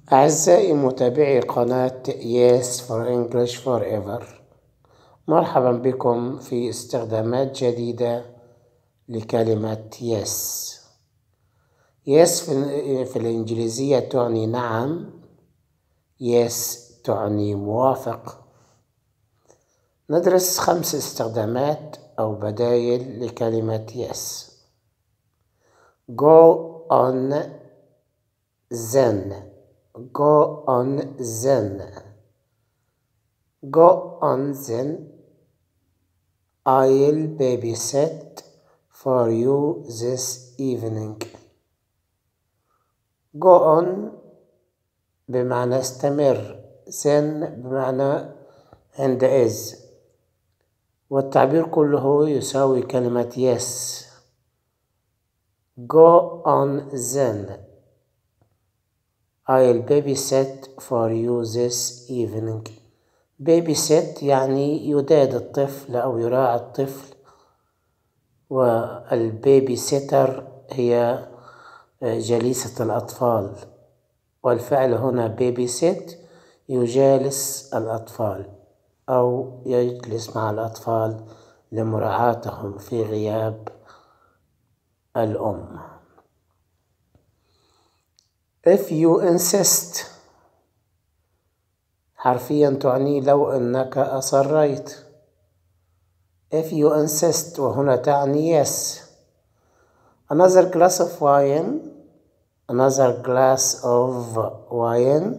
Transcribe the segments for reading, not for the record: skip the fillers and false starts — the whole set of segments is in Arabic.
أعزائي متابعي قناة Yes for English Forever، مرحبا بكم في استخدامات جديدة لكلمة yes. yes في الإنجليزية تعني نعم، yes تعني موافق. ندرس 5 استخدامات أو بدايل لكلمة yes. go on then. go on then. go on then. I'll babysit for you this evening. go on بمعنى استمر، then بمعنى عندئذ، والتعبير كله يساوي كلمة yes. go on then. I'll babysit for you this evening. babysit يعني يداد الطفل أو يراعي الطفل، والبيبي سيتر هي جليسة الأطفال، والفعل هنا babysit يجالس الأطفال أو يجلس مع الأطفال لمراعاتهم في غياب الأم. if you insist حرفيا تعني لو أنك أصريت. if you insist وهنا تعني yes. another glass of wine. another glass of wine.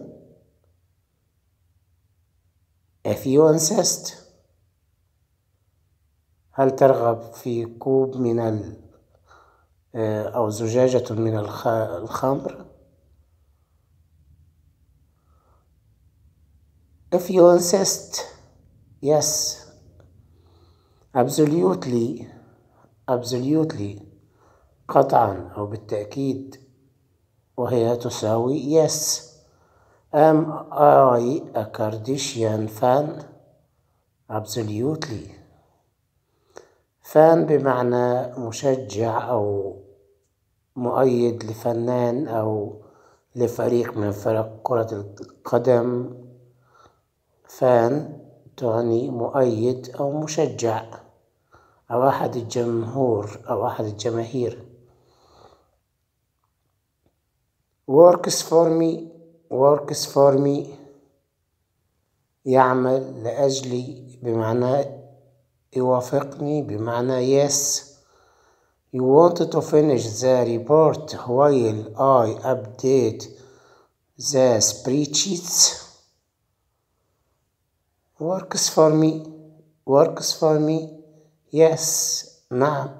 if you insist. هل ترغب في كوب من أو زجاجة من الخمر؟ if you insist yes. absolutely. absolutely قطعا أو بالتأكيد، وهي تساوي yes. am I a Kardashian fan? absolutely. fan بمعنى مشجع أو مؤيد لفنان أو لفريق من فرق كرة القدم. فان تعني مؤيد أو مشجع أو أحد الجمهور أو أحد الجماهير. works for me. works for me يعمل لأجلي بمعنى يوافقني بمعنى yes. you wanted to finish the report while I update the spreadsheets. works for me. works for me yes. نعم.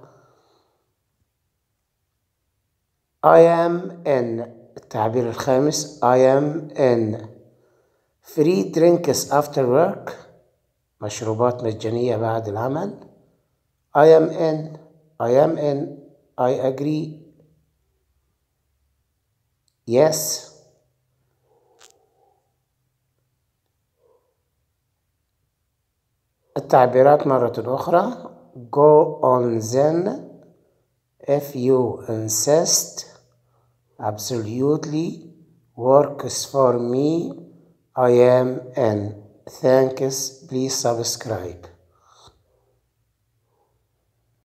I am in التعبير الخامس I am in free drinks after work. مشروبات مجانية بعد العمل. I am in. I am in. I agree. yes. التعبيرات مرة أخرى. go on then. if you insist. absolutely. works for me. I am in. thanks. please subscribe.